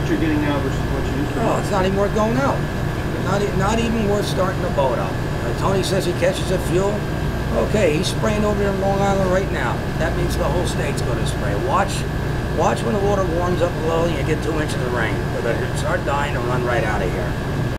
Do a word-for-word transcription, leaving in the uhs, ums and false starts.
what you're getting now versus what you used to? No, it's not even worth going out. Not, e- not even worth starting the boat up. Uh, Tony says he catches the fuel. Okay, he's spraying over there in Long Island right now. That means the whole state's going to spray. Watch, watch when the water warms up a little and you get two inches of rain. But if it start dying, it'll run right out of here.